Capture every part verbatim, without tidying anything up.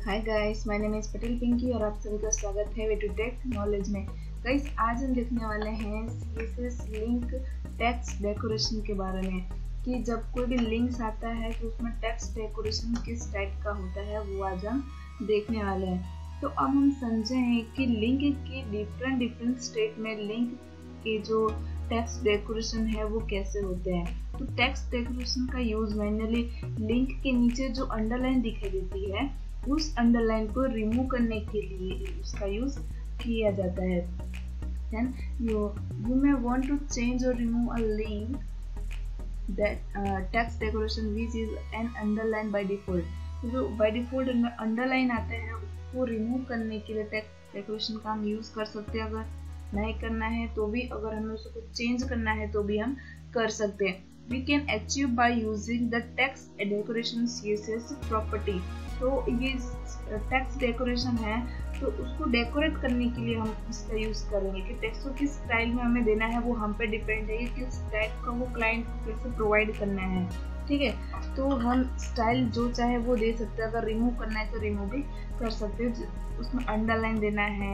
Hi guys, my name is Patel Pinky और आप सभी का स्वागत है वे टू टेक नॉलेज में। गाइस, आज हम देखने वाले हैं सीएसएस लिंक टेक्स्ट डेकोरेशन के बारे में कि जब कोई भी लिंक्स आता है तो उसमें टेक्स्ट डेकोरेशन किस टाइप का होता है वो आज हम देखने वाले हैं। तो अब हम समझें कि लिंक के डिफरेंट डिफरेंट स्टेट में लिंक के जो टेक्स्ट डेकोरेशन है वो कैसे होते हैं। तो टेक्स्ट डेकोरेशन का यूज मैन्युअली लिंक के नीचे जो अंडरलाइन दिखाई देती है उस अंडरलाइन को रिमूव करने के लिए उसका यूज किया जाता है। Then you you may want to change or remove a link that uh, text decoration which is an underline by default। तो जो by default अंडरलाइन आता है उसको रिमूव करने के लिए टेक्स्ट डेकोरेशन का हम यूज कर सकते हैं। अगर नहीं करना है तो भी, अगर हमें उसको चेंज करना है तो भी हम कर सकते हैं। We can achieve by using the text decoration C S S property। तो ये टेक्स्ट डेकोरेशन है तो उसको डेकोरेट करने के लिए हम इसका यूज करेंगे कि टेक्स्ट को किस स्टाइल में हमें देना है वो हम पे डिपेंड है कि किस टाइप का वो क्लाइंट को कैसे प्रोवाइड करना है। ठीक है, तो हम स्टाइल जो चाहे वो दे सकते हैं। अगर रिमूव करना है तो रिमूव भी कर सकते हैं, उसमें अंडरलाइन देना है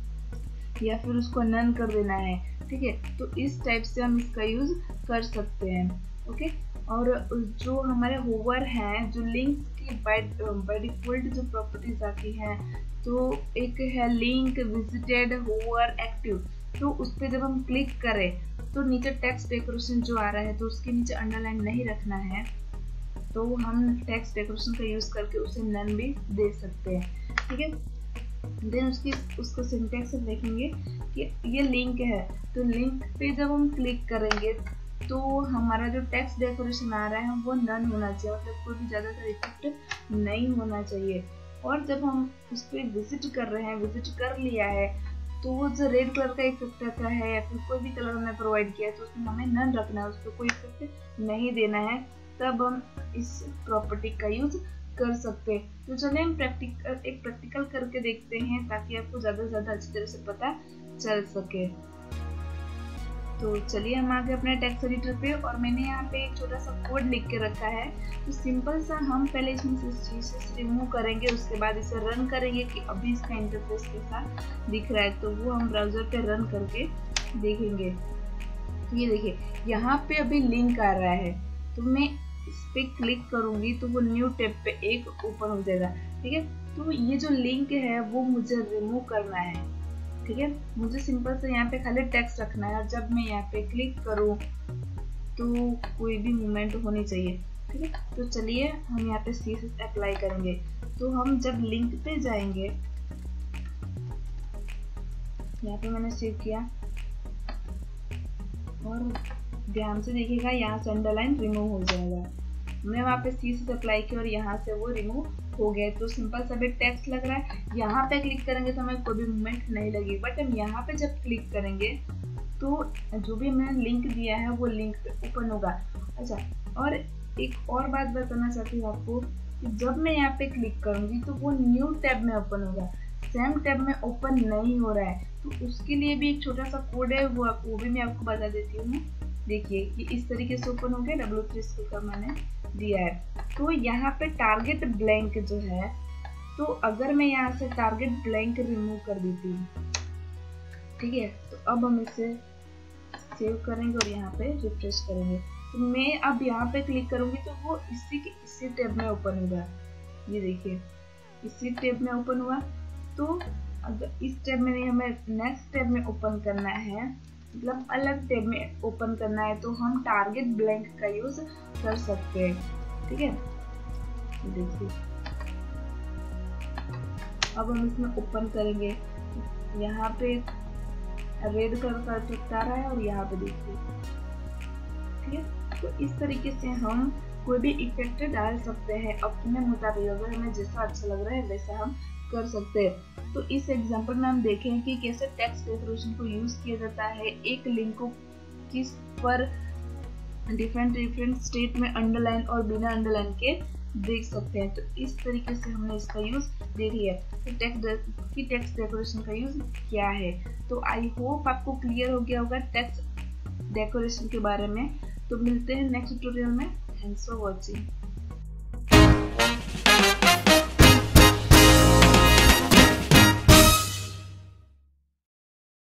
या फिर उसको नन कर देना है। ठीक है, तो इस टाइप से हम इसका यूज कर सकते हैं। ओके, और जो हमारे होवर हैं, जो लिंक की बाय बाय डिफॉल्ट जो प्रॉपर्टीज आती हैं, तो एक है लिंक, विजिटेड, होवर, एक्टिव। तो उस पर जब हम क्लिक करें तो नीचे टेक्स्ट डेकोरेशन जो आ रहा है तो उसके नीचे अंडरलाइन नहीं रखना है, तो हम टेक्स्ट डेकोरेशन का यूज करके उसे नन भी दे सकते हैं। ठीक है, देन उसकी उसको सिंटैक्स देखेंगे कि ये लिंक है, तो लिंक पे जब हम क्लिक करेंगे तो हमारा जो टेक्स्ट डेकोरेशन आ रहा है वो नन होना चाहिए, मतलब कोई भी ज़्यादातर इफेक्ट नहीं होना चाहिए। और जब हम उस पर विजिट कर रहे हैं, विजिट कर लिया है, तो वो जो रेड कलर का इफेक्ट आता है या फिर कोई भी कलर हमने प्रोवाइड किया है तो उसमें हमें नन रखना है, उस पर कोई इफेक्ट नहीं देना है। तब हम इस प्रॉपर्टी का यूज कर सकते हैं। तो चलिए हम प्रैक्टिकल एक प्रैक्टिकल करके देखते हैं ताकि आपको ज़्यादा से ज़्यादा अच्छी तरह से पता चल सके। तो चलिए हम आ गए अपने टेक्स्ट एडिटर पे और मैंने यहाँ पे एक छोटा सा कोड लिख के रखा है। तो सिंपल सा हम पहले इसमें से चीज़ें रिमूव करेंगे, उसके बाद इसे रन करेंगे कि अभी इसका इंटरफेस कैसा दिख रहा है। तो वो हम ब्राउजर पे रन करके देखेंगे। तो ये देखिए यहाँ पे अभी लिंक आ रहा है, तो मैं इस पे क्लिक करूंगी तो वो न्यू टैब पे एक ओपन हो जाएगा। ठीक है, तो ये जो लिंक है वो मुझे रिमूव करना है। ठीक है, मुझे सिंपल से यहाँ पे खाली टेक्स्ट रखना है और जब मैं यहाँ पे क्लिक करूँ तो कोई भी मूवमेंट होनी चाहिए। ठीक है, तो चलिए हम यहाँ पे सीएसएस अप्लाई करेंगे। तो हम जब लिंक पे जाएंगे, यहाँ पे मैंने सेव किया और ध्यान से देखिएगा यहाँ से अंडरलाइन रिमूव हो जाएगा। हमने वहाँ पे सीएसएस अप्लाई किया और यहाँ से वो रिमूव हो गया। तो सिंपल सा भी टेक्स्ट लग रहा है। यहाँ पे क्लिक करेंगे तो हमें कोई भी मूवमेंट नहीं लगी, बट हम यहाँ पे जब क्लिक करेंगे तो जो भी मैंने लिंक दिया है वो लिंक पे ओपन होगा। अच्छा, और एक और बात बताना चाहती हूँ आपको कि जब मैं यहाँ पे क्लिक करूँगी तो वो न्यू टैब में ओपन होगा, सेम टैब में ओपन नहीं हो रहा है। तो उसके लिए भी एक छोटा सा कोड है, वो वो भी मैं आपको बता देती हूँ। देखिए कि इस तरीके से ओपन हो गया, डब्ल्यू थ्री स्कूल का मैंने दिया है। तो यहाँ पे टारगेट ब्लैंक जो है, तो अगर मैं यहाँ से टारगेट ब्लैंक रिमूव कर देती हूँ, ठीक है, तो अब हम इसे सेव करेंगे और यहाँ पे रिफ्रेश करेंगे। तो मैं अब यहाँ पे क्लिक करूंगी तो वो इसी के इसी टैब में ओपन होगा। ये देखिए इसी टैब में ओपन हुआ। तो अगर इस टैब में नहीं, हमें नेक्स्ट टैब में ओपन करना है, मतलब अलग टैब में ओपन करना है, तो हम टारगेट ब्लैंक का यूज कर सकते हैं। ठीक है, देखिए अब हम इसमें ओपन करेंगे, यहाँ पे रेड कलर का इफेक्ट आ रहा है और यहाँ पे देखिए। ठीक है, तो इस तरीके से हम कोई भी इफेक्ट डाल सकते हैं अपने मुताबिक, अगर हमें जैसा अच्छा लग रहा है वैसा हम कर सकते हैं। तो इस एग्जांपल में हम देखें कि कैसे टेक्स्ट डेकोरेशन को यूज किया जाता है। एक लिंक को किस पर डिफरेंट डिफरेंट स्टेट में अंडरलाइन और बिना अंडरलाइन के देख सकते हैं। तो इस तरीके से हमने इसका यूज देख लिया कि टेक्स्ट की टेक्स्ट डेकोरेशन का यूज क्या है। तो आई होप आपको क्लियर हो गया होगा टेक्स्ट डेकोरेशन के बारे में। तो मिलते हैं नेक्स्ट ट्यूटोरियल में। Thanks for watching.